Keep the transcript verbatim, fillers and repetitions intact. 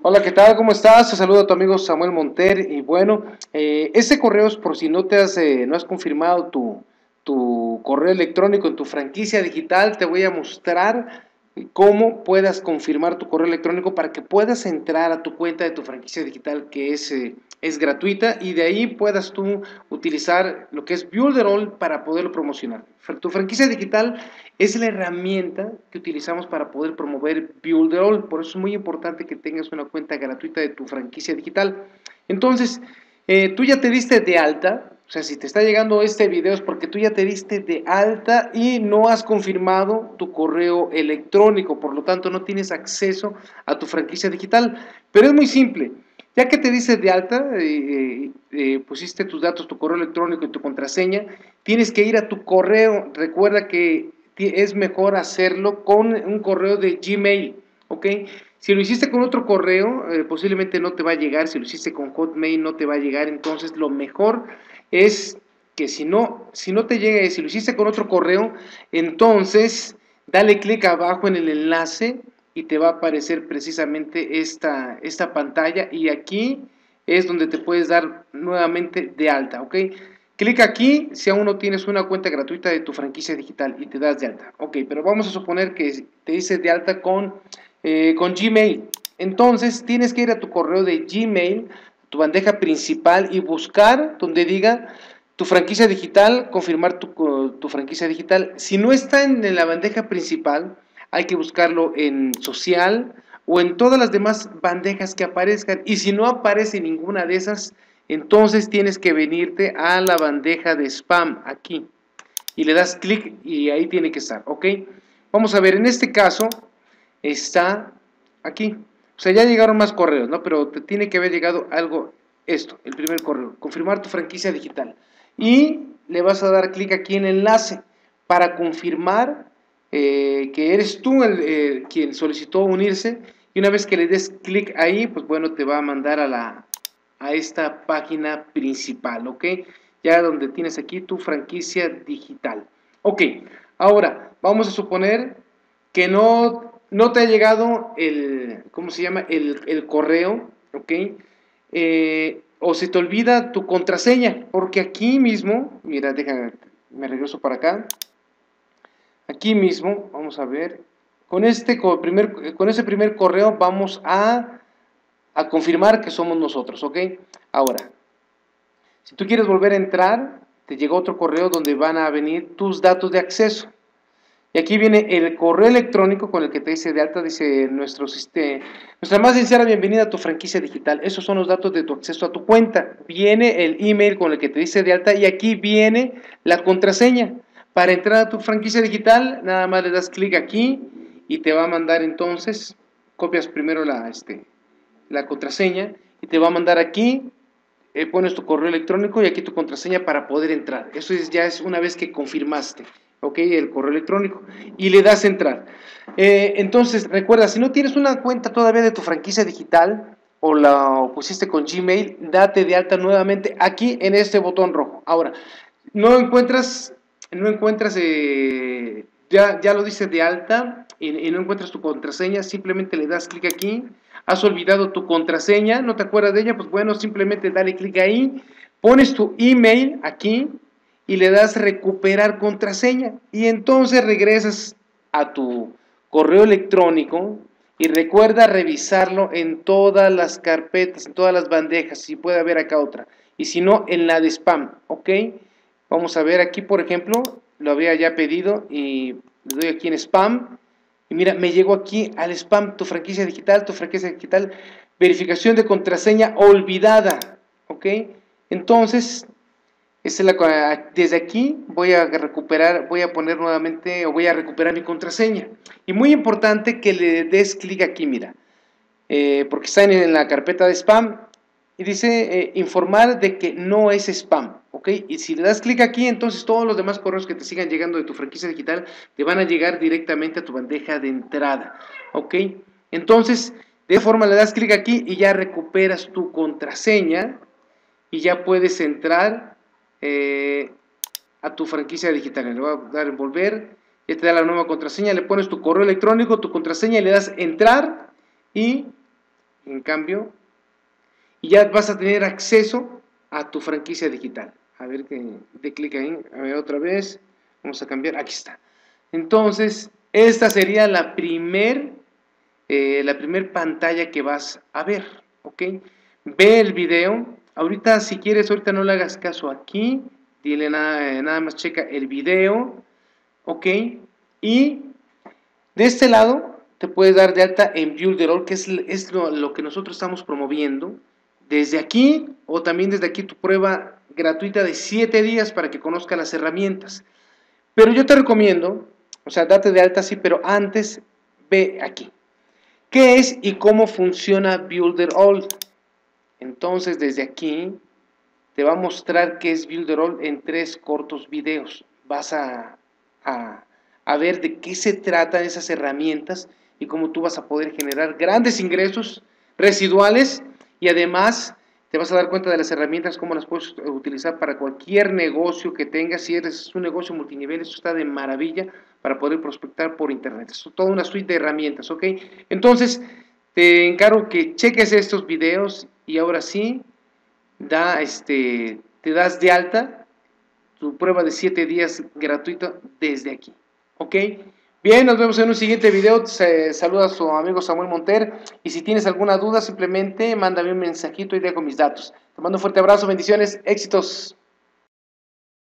Hola, ¿qué tal? ¿Cómo estás? Te saluda tu amigo Samuel Monter y bueno, eh, ese correo es por si no te has, eh, no has confirmado tu, tu correo electrónico en tu franquicia digital, te voy a mostrar cómo puedas confirmar tu correo electrónico para que puedas entrar a tu cuenta de tu franquicia digital que es, eh, es gratuita y de ahí puedas tú utilizar lo que es Builderall para poderlo promocionar. Tu franquicia digital es la herramienta que utilizamos para poder promover Builderall, por eso es muy importante que tengas una cuenta gratuita de tu franquicia digital. Entonces, eh, tú ya te diste de alta, o sea, si te está llegando este video es porque tú ya te diste de alta y no has confirmado tu correo electrónico, por lo tanto no tienes acceso a tu franquicia digital, pero es muy simple. Ya que te dices de alta, eh, eh, pusiste tus datos, tu correo electrónico y tu contraseña, tienes que ir a tu correo. Recuerda que es mejor hacerlo con un correo de Gmail, ¿ok? Si lo hiciste con otro correo, eh, posiblemente no te va a llegar. Si lo hiciste con Hotmail, no te va a llegar. Entonces, lo mejor es que si no, si no te llega, si lo hiciste con otro correo, entonces dale clic abajo en el enlace y te va a aparecer precisamente esta, esta pantalla y aquí es donde te puedes dar nuevamente de alta, ¿ok? Clic aquí si aún no tienes una cuenta gratuita de tu franquicia digital y te das de alta, ok, pero vamos a suponer que te dices de alta con, eh, con Gmail, entonces tienes que ir a tu correo de Gmail, tu bandeja principal y buscar donde diga tu franquicia digital, confirmar tu, tu franquicia digital. Si no está en la bandeja principal, hay que buscarlo en social o en todas las demás bandejas que aparezcan. Y si no aparece ninguna de esas, entonces tienes que venirte a la bandeja de spam aquí. Y le das clic y ahí tiene que estar, ¿ok? Vamos a ver, en este caso está aquí. O sea, ya llegaron más correos, ¿no? Pero te tiene que haber llegado algo, esto, el primer correo. Confirmar tu franquicia digital. Y le vas a dar clic aquí en enlace para confirmar eh, que eres tú el, eh, quien solicitó unirse. Y una vez que le des clic ahí, pues bueno, te va a mandar a, la, a esta página principal, ¿ok? Ya donde tienes aquí tu franquicia digital. Ok, ahora vamos a suponer que no, no te ha llegado el, ¿cómo se llama? El, el correo, ¿ok? Eh, o se te olvida tu contraseña, porque aquí mismo, mira, déjame, me regreso para acá, aquí mismo, vamos a ver, con este con primer, con ese primer correo vamos a, a confirmar que somos nosotros, ¿ok? Ahora, si tú quieres volver a entrar, te llega otro correo donde van a venir tus datos de acceso. Y aquí viene el correo electrónico con el que te dice de alta, dice nuestro sistema, nuestra más sincera bienvenida a tu franquicia digital. Esos son los datos de tu acceso a tu cuenta. Viene el email con el que te dice de alta y aquí viene la contraseña. Para entrar a tu franquicia digital, nada más le das clic aquí y te va a mandar entonces, copias primero la, este, la contraseña y te va a mandar aquí, eh, pones tu correo electrónico y aquí tu contraseña para poder entrar. Eso es, ya es una vez que confirmaste, ok, el correo electrónico y le das entrar. Eh, entonces, recuerda, si no tienes una cuenta todavía de tu franquicia digital o la pusiste con Gmail, date de alta nuevamente aquí en este botón rojo. Ahora, no encuentras, no encuentras, eh, ya, ya lo dices de alta y, y no encuentras tu contraseña, simplemente le das clic aquí. Has olvidado tu contraseña, no te acuerdas de ella, pues bueno, simplemente dale clic ahí, pones tu email aquí y le das recuperar contraseña y entonces regresas a tu correo electrónico y recuerda revisarlo en todas las carpetas, en todas las bandejas, si puede haber acá otra, y si no, en la de spam, ¿ok? Vamos a ver aquí, por ejemplo, lo había ya pedido y le doy aquí en spam y mira, me llegó aquí al spam, tu franquicia digital, tu franquicia digital, verificación de contraseña olvidada, ¿ok? Entonces, esa es la, desde aquí voy a recuperar, voy a poner nuevamente, o voy a recuperar mi contraseña. Y muy importante que le des clic aquí, mira, eh, porque está en, en la carpeta de spam, y dice eh, informar de que no es spam, ¿ok? Y si le das clic aquí, entonces todos los demás correos que te sigan llegando de tu franquicia digital te van a llegar directamente a tu bandeja de entrada, ¿ok? Entonces, de esa forma le das clic aquí y ya recuperas tu contraseña y ya puedes entrar eh, a tu franquicia digital. Le voy a dar en volver, ya te da la nueva contraseña, le pones tu correo electrónico, tu contraseña y le das entrar y en cambio, y ya vas a tener acceso a tu franquicia digital. A ver, que de clic ahí, a ver otra vez, vamos a cambiar, aquí está. Entonces, esta sería la primer, eh, la primer pantalla que vas a ver, ¿ok? Ve el video, ahorita si quieres, ahorita no le hagas caso aquí, dile nada, eh, nada más checa el video, ¿ok? Y de este lado te puedes dar de alta en Builderall, que es, es lo, lo que nosotros estamos promoviendo, desde aquí o también desde aquí tu prueba gratuita de siete días para que conozcas las herramientas. Pero yo te recomiendo, o sea, date de alta sí, pero antes ve aquí. ¿Qué es y cómo funciona Builderall? Entonces, desde aquí te va a mostrar qué es Builderall en tres cortos videos. Vas a, a, a ver de qué se tratan esas herramientas y cómo tú vas a poder generar grandes ingresos residuales y además te vas a dar cuenta de las herramientas, cómo las puedes utilizar para cualquier negocio que tengas. Si eres un negocio multinivel, esto está de maravilla para poder prospectar por internet. Es toda una suite de herramientas, ¿ok? Entonces, te encargo que cheques estos videos y ahora sí, da, este, te das de alta tu prueba de siete días gratuita desde aquí, ¿ok? Bien, nos vemos en un siguiente video. Se saluda a su amigo Samuel Monter. Y si tienes alguna duda, simplemente mándame un mensajito y dejo mis datos. Te mando un fuerte abrazo, bendiciones, éxitos.